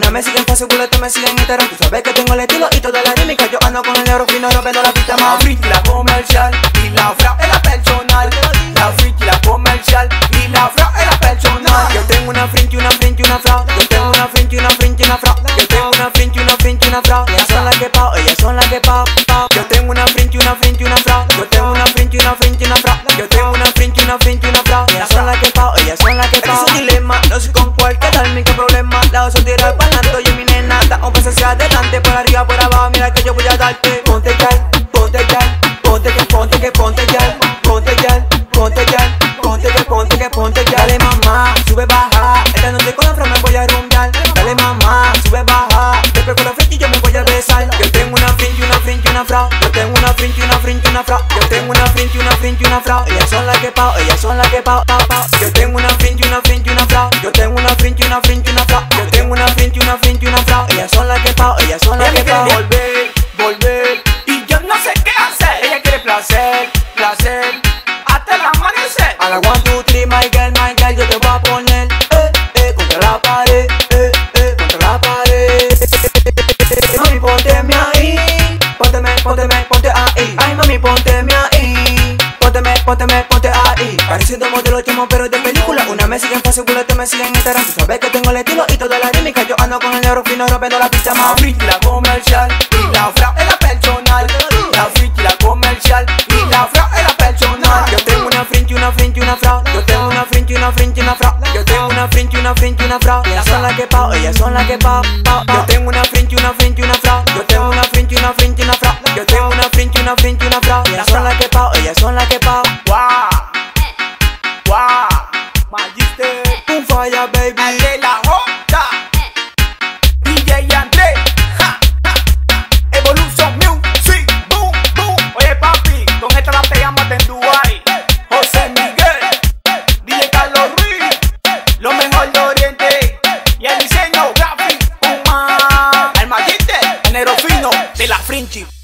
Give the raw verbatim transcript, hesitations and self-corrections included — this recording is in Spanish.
Una me siguen fácil, te me siguen en Instagram. Tú sabes que tengo el estilo y toda la rítmica. Yo ando con el negro fino, rompiendo la pista más. La friki, la comercial y la fra es la personal. La friki, la comercial y la fra es la personal. Yo tengo una fringe, una fringe, una fra. Yo tengo una fringe, una fringe, una fra. Yo tengo una fringe, una fringe, una fra. Ellas son las que pao, ellas son las que pao, pao. Yo tengo una fringe, una fringe, una fra. Yo tengo una fringe, una fringe, una fra. Yo tengo una fringe, una fringe, una fra. Ellas son las que pao, ellas son las que pao. Es un dilema, no sé con cuál quedarme, qué problema. La oso tirar para adelante, yo mi nena. Da un paso hacia adelante, por arriba, por abajo. Mira que yo voy a darte. Ponte ya, ponte ya, ponte que ponte que ponte ya, ponte ya, ponte ya, ponte que ponte que ponte ya. Dale mamá, sube baja. Esta noche con la fra me voy a rumbear. Dale mamá, sube baja. Después con la frente y yo me voy a besar. Yo tengo una fringe, una fringe, una fra. Yo tengo una fringe, una fringe, una fra. Yo tengo una fringe, una fringe, una fra. Ellas son las que pao, ellas son las que pao, pao, pao. Yo tengo una fringe, una fringe, una fra. Yo tengo una fringe, una fringe, una fra. Yo tengo una fringe, una fringe, una fra. Ellas son las que pao, ellas son las que pao. Volver, volver y yo no sé qué hacer. Ella quiere placer, placer hasta el amanecer. A la one, two, three, my girl, my girl, yo te voy a poner eh, eh, contra la pared, eh, eh, contra la pared. Mami, pónteme ahí, pónteme, pónteme, ponte ahí. Ay, mami, pónteme ahí, pónteme, pónteme, ponte ahí. Pareciendo modelo chamo, pero de película. Una me siguen fácil, te me siguen en Instagram. Tú sabes que tengo el estilo y toda la rítmica. Yo ando con el negro fino, rompiendo la pista La más. friki, la comercial y la fra es la personal. La friki, la comercial y la fra es la personal. Yo tengo una fringe, una fringe, una fra. Yo tengo una fringe, una fringe, una fra. Yo tengo una fringe, una fringe, una fra. Ellas son las que pao, ellas son las que pao, pao, pao. Yo tengo una fringe, una fringe, una fra. Yo tengo una fringe, una fringe, una fra. Yo tengo una fringe, una fringe, una fra. Ellas son las que pao, ellas son las que pao. Guau, guau, Magister, Un falla, baby. el de la J, D J André, ja, ja, ja. Evolution Music, boom, boom. Oye papi, con esta la pegamos en Dubai. José Miguel, D J Carlos Ruiz, lo mejor de Oriente y el diseño gráfico, Puma, el Magister, el negro fino de la Frinchi.